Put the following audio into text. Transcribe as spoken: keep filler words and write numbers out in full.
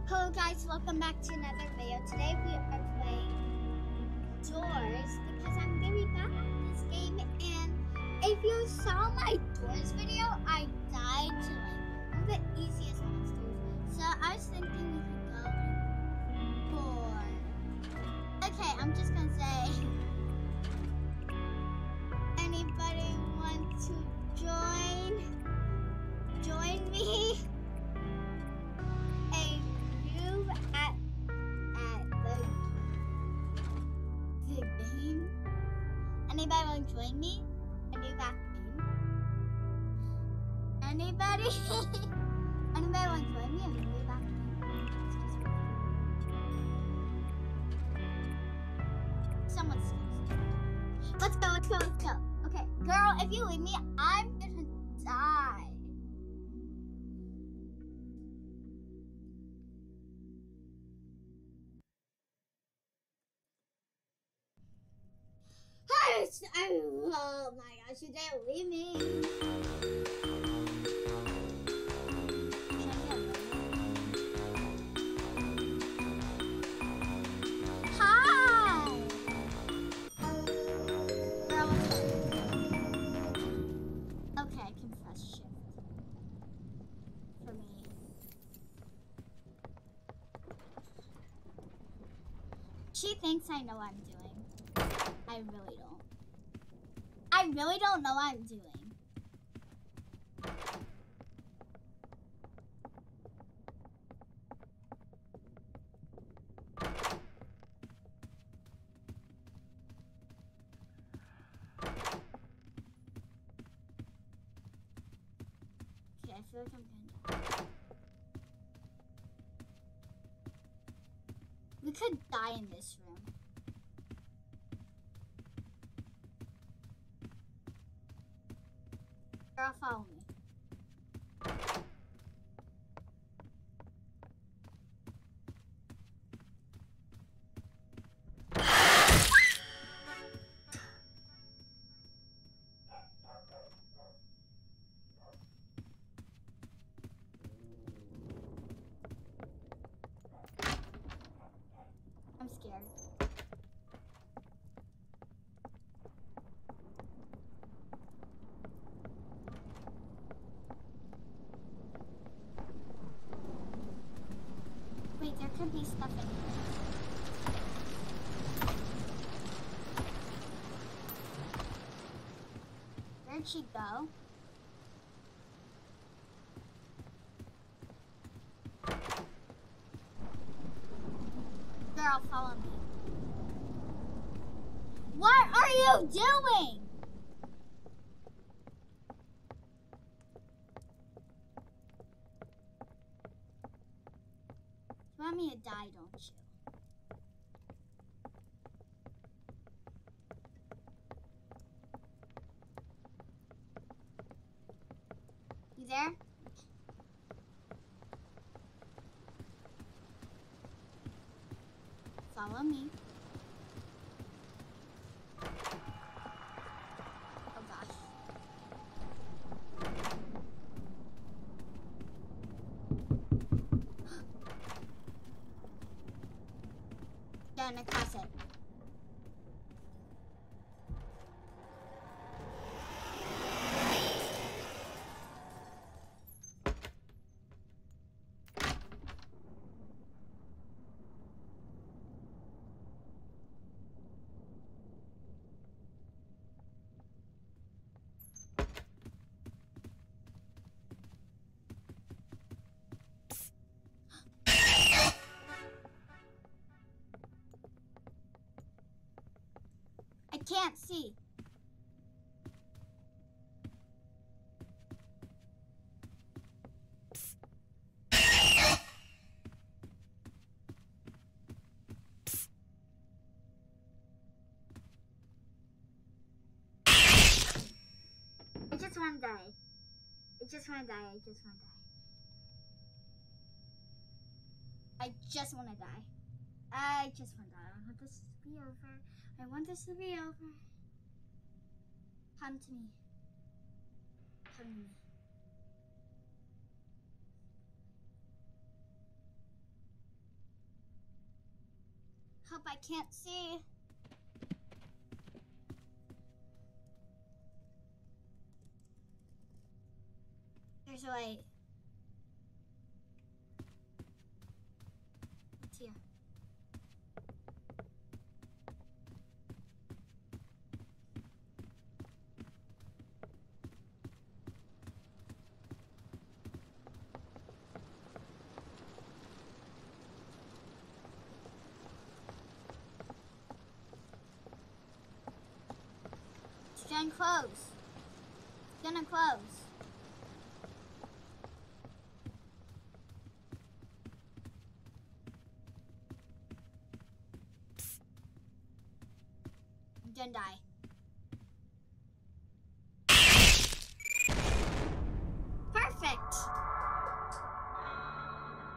Hello guys, welcome back to another video. Today we are playing Doors because I'm very bad at this game, and if you saw my Doors video, I died to like one of the easiest monsters. So I was thinking we could go for... Okay, I'm just gonna say, anybody want to join? Join me? At, at the, the game. Anybody want to join me? A new back game? Anybody? Anybody want to join me? A new back game? Someone's scared. Let's go, let's go, let's go. Okay, girl, if you leave me, I'm gonna die. Oh my gosh, you didn't leave me. Hi! Girl, okay, I can press shift. For me. She thinks I know what I'm doing. I really don't. I really don't know what I'm doing. Okay, I feel like I'm gonna die. We could die in this room. Girl, follow me. I'm scared. Wait, there could be stuff in here. Where'd she go? Girl, follow me. What are you doing? You want me to die, don't you? You there? Follow me. Oh gosh. Gonna cross it. I can't see. I just want to die. I just want to die. I just want to die. I just want to die. I just want to die. I want this to be over. I want this to be over. Come to me. Come to me. hope I can't see. There's a way. What's here? It's gonna close. It's gonna close. I'm gonna die.